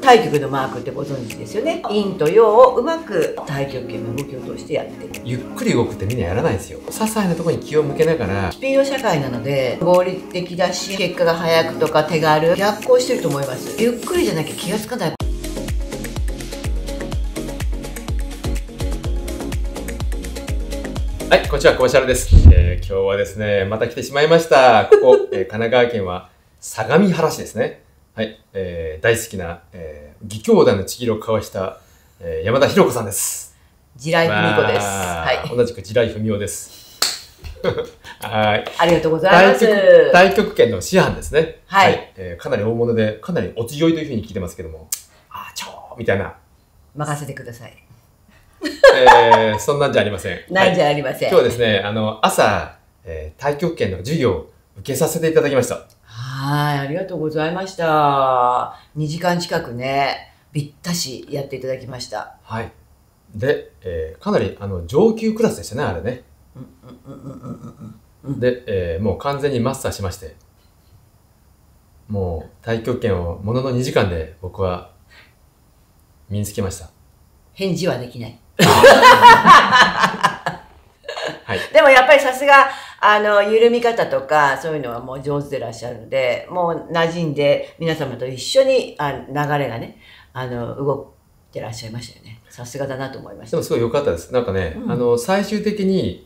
太極のマークってご存知ですよね。陰と陽をうまく太極拳の動きを通してやってる。 ゆっくり動くってみんなやらないですよ。些細なところに気を向けながら。 スピード社会なので合理的だし、結果が早くとか手軽、逆行してると思います。ゆっくりじゃなきゃ気がつかない。 はい、こんにちは、小林原です。今日はですね、また来てしまいました。ここ、神奈川県は相模原市ですね。はい、大好きな、義兄弟のちぎりを交わした、山田博子さんです。 地雷文子です。はい。 同じく地雷文夫です。はい。 ありがとうございます。 太極拳の師範ですね。 はい。 かなり大物で、かなりお強いというふうに聞いてますけども、ちょーみたいな。 任せてください。 そんなんじゃありません。 なんじゃありません。 今日はですね、朝、太極拳の授業を受けさせていただきました。 はい、ありがとうございました。2時間近くね、ぴったしやっていただきました。 はい。で、かなり上級クラスでしたね、あれね。で、もう完全にマスターしまして、もう太極拳をものの2時間で僕は身につけました。 返事はできない。 はい、 でもやっぱりさすが、緩み方とか、そういうのはもう上手でいらっしゃるので、もう馴染んで皆様と一緒に流れがね、動いてらっしゃいましたよね。さすがだなと思いました。 でもすごい良かったです。なんかね、最終的に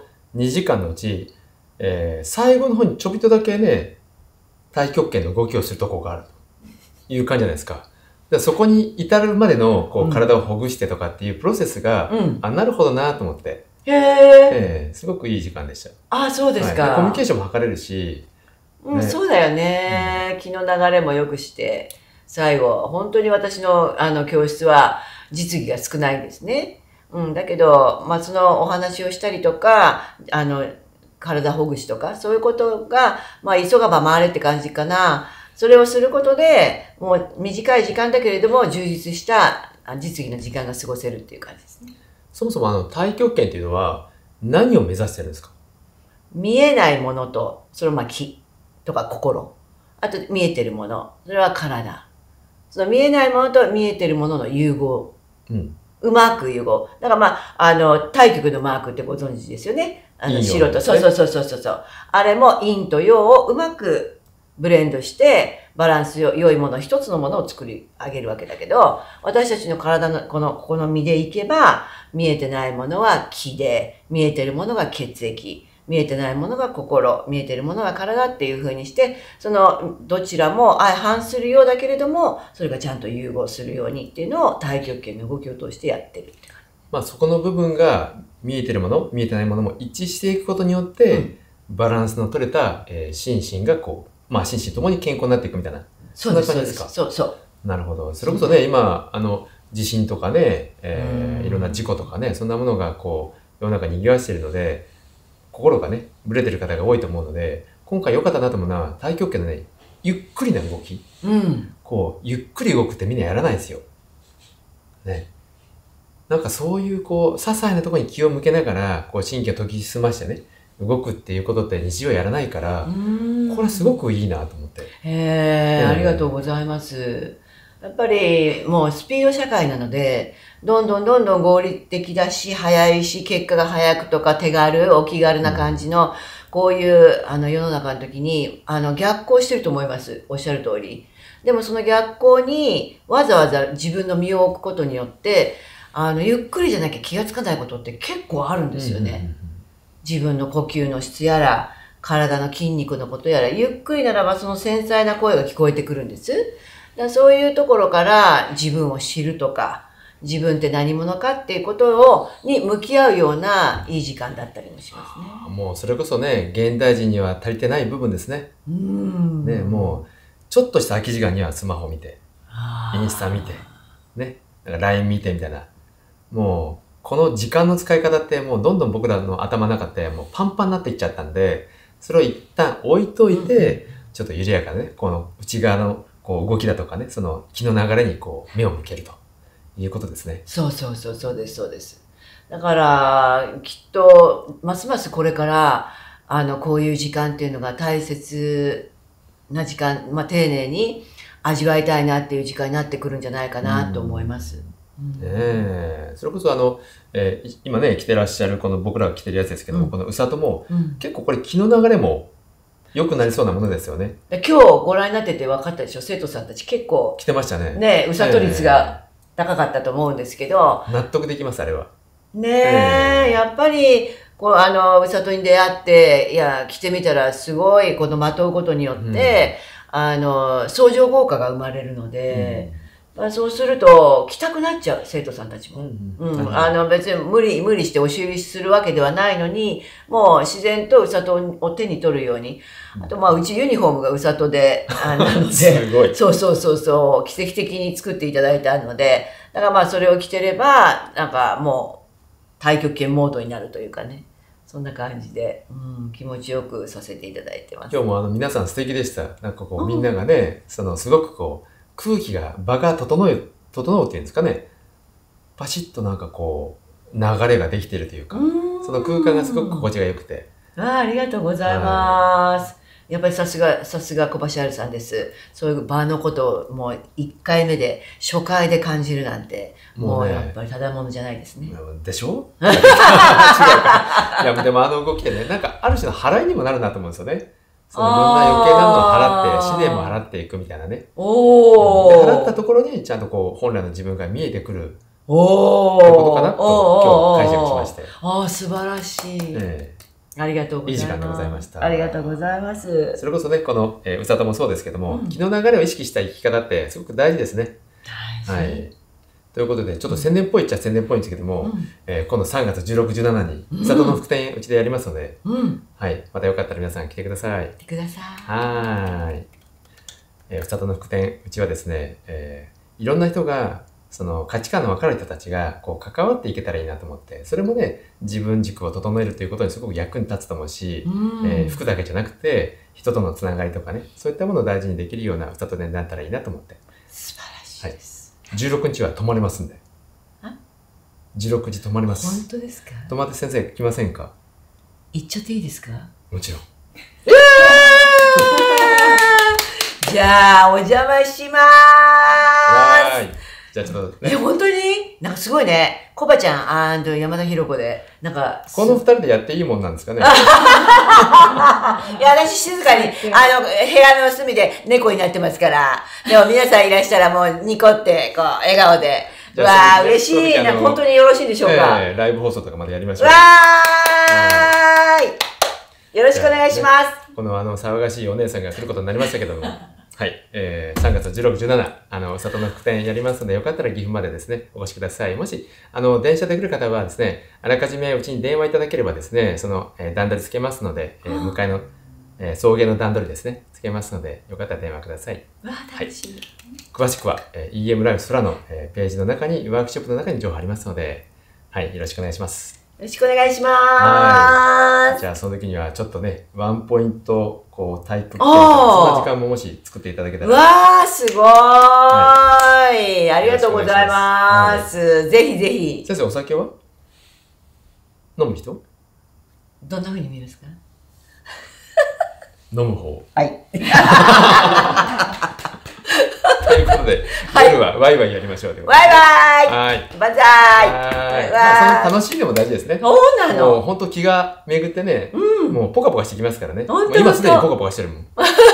2時間のうち、最後の方にちょびっとだけね、太極拳の動きをするところがあるという感じじゃないですか。でそこに至るまでのこう体をほぐしてとかっていうプロセスが、なるほどなと思って。すごくいい時間でした。 そうですか。 はい、コミュニケーションも図れるし。 そうだよね。気の流れも良くして、最後、本当に私の教室は実技が少ないんですね。だけど、そのお話をしたりとか、体ほぐしとか、そういうことが、急がば回れって感じかな。それをすることで、もう短い時間だけれども、充実した実技の時間が過ごせるっていう感じですね。 そもそも太極拳っていうのは何を目指してるんですか？ 見えないものと、それは気とか心。あと見えてるもの。それは体。その見えないものと見えてるものの融合。うまく融合。だから太極のマークってご存知ですよね。白と、そう。あれも陰と陽をうまくブレンドして、バランス良いもの、一つのものを作り上げるわけだけど、私たちの体のここの身でいけば、見えてないものは気で、見えてるものが血液、見えてないものが心、見えてるものが体っていう風にして、そのどちらも相反するようだけれども、それがちゃんと融合するようにっていうのを太極拳の動きを通してやってるって感じ。 そこの部分が見えてるもの、見えてないものも一致していくことによって、バランスの取れた、心身がこう、心身ともに健康になっていくみたいな。 そんな感じですか？そう。 なるほど。それこそね、今、地震とかね、いろんな事故とかね、そんなものがこう、世の中に賑わしているので、心がね、ブレてる方が多いと思うので、今回良かったなと思うのは、太極拳のね、ゆっくりな動き。こう、ゆっくり動くってみんなやらないんですよ。ね。なんかそういうこう、些細なところに気を向けながら、こう、神経を研ぎ澄ましてね、動くっていうことって日常やらないから、これはすごくいいなと思って。 ありがとうございます。やっぱりもうスピード社会なので、どんどん合理的だし、早いし、結果が早くとか手軽、お気軽な感じの、こういう世の中の時に逆行してると思います。おっしゃる通り。でもその逆行にわざわざ自分の身を置くことによって、ゆっくりじゃなきゃ気がつかないことって結構あるんですよね。自分の呼吸の質やら、体の筋肉のことやら、ゆっくりならばその繊細な声が聞こえてくるんです。そういうところから自分を知るとか、自分って何者かっていうことに向き合うようないい時間だったりもしますね。 もうそれこそね、現代人には足りてない部分ですね。ね、もう、ちょっとした空き時間にはスマホ見て、インスタ見て、ね、LINE 見てみたいな。もう、この時間の使い方ってもうどんどん僕らの頭の中ってもうパンパンになっていっちゃったんで、それを一旦置いといて、ちょっと緩やかなね、この内側のこう動きだとかね、その気の流れにこう目を向けるということですね。 そうです。だから、きっと、ますますこれから、こういう時間っていうのが大切な時間、丁寧に、 味わいたいなっていう時間になってくるんじゃないかなと思います。 それこそ今ね、着てらっしゃる、この僕らが着てるやつですけども、このうさとも、結構これ気の流れも良くなりそうなものですよね。 今日ご覧になってて分かったでしょ、生徒さんたち結構。 着てましたね。 ね、うさと率が高かったと思うんですけど。 納得できます、あれは。 ねえ、やっぱり、うさとに出会って、いや、着てみたらすごい、このまとうことによって、相乗効果が生まれるので、そうすると、着たくなっちゃう、生徒さんたちも。別に無理して押し売りするわけではないのに、もう自然とうさとを手に取るように。あと、うちユニフォームがうさとで、 すごい。 そう、奇跡的に作っていただいたので、だからそれを着てれば、なんかもう、太極拳モードになるというかね。そんな感じで、気持ちよくさせていただいてます。 今日も皆さん素敵でした。なんかこう、みんながね、すごくこう、空気が、場が整うっていうんですかね。パシッとなんかこう、流れができているというか、その空間がすごく心地が良くて。 ありがとうございます。やっぱりさすが小橋あるさんです。そういう場のことをもう1回目で、初回で感じるなんて、もうやっぱりただものじゃないですね。 でしょ違うか。いや、でも動きってね、なんかある種の払いにもなるなと思うんですよね。いろんな余計なのを払って、試練も払っていくみたいなね。で、払ったところにちゃんとこう、本来の自分が見えてくる。ってことかなと、今日解釈しまして。 素晴らしい。ありがとうございます。 いい時間でございました。 ありがとうございます。 それこそね、この、うさともそうですけども、気の流れを意識した生き方ってすごく大事ですね。はい。ということで、ちょっと宣伝っぽいっちゃ宣伝っぽいんですけども、今度3月16、17に、うさとの副展うちでやりますので、はい。またよかったら皆さん来てください。 来てください。 はい。うさとの副展うちはですね、いろんな人が、その価値観の分かる人たちがこう関わっていけたらいいなと思って、それもね、自分軸を整えるということにすごく役に立つと思うし、服だけじゃなくて、人とのつながりとかね、そういったものを大事にできるようなうさと展になったらいいなと思って。 素晴らしいです。 16日は泊まれますんで。16時泊まります。 本当ですか？ 泊まって先生来ませんか？ 行っちゃっていいですか？ もちろん。 じゃあ、お邪魔しまーす。 じゃあちょっとね。 本当になんかすごいね。コバちゃん&山田裕子で、なんか。 この2人でやっていいもんなんですかね。いや、 私静かに、部屋の隅で猫になってますから。でも皆さんいらしたらもうニコって、こう、笑顔で。うわー、嬉しい。本当によろしいでしょうか。 ライブ放送とかまでやりましょう。 わーい。よろしくお願いします。 この騒がしいお姉さんが来ることになりましたけども。はい。3月16、17、里の副展やりますので、よかったら岐阜までですね、お越しください。もし、電車で来る方はですね、あらかじめうちに電話いただければですね、その、段取りつけますので、向かいの、送迎の段取りですね、つけますので、よかったら電話ください。 わー、楽しい。 詳しくは、EM ライブ空の、ページの中に、ワークショップの中に情報ありますので、はい、よろしくお願いします。 よろしくお願いしまーす。じゃあ、その時にはちょっとね、ワンポイント、こう、タイプ、そんな時間ももし作っていただけたら。 わー、すごーい。ありがとうございます。ぜひぜひ。 先生、お酒は飲む人？ どんな風に見えますか？ 飲む方。 はい。 ということで、夜はワイワイやりましょう。 ワイワイ。 はい。 バンザーイ。その楽しいでも大事ですね。 そうなの。 もう本当気が巡ってね、もうポカポカしてきますからね。今すでにポカポカしてるもん。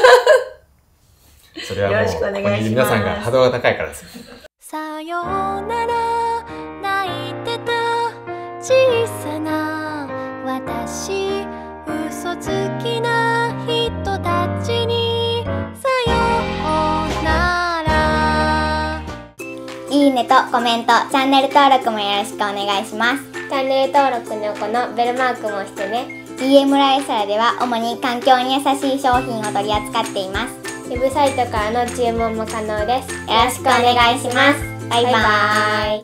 それはもう、ここにいる皆さんが波動が高いからです。 さよなら泣いてた小さな私、嘘つきな人たちにさよなら。 いいねとコメント、チャンネル登録もよろしくお願いします。 チャンネル登録の横のベルマークも押してね。 EM ライフサラでは主に環境に優しい商品を取り扱っています。 ウェブサイトからの注文も可能です。 よろしくお願いします。バイバーイ。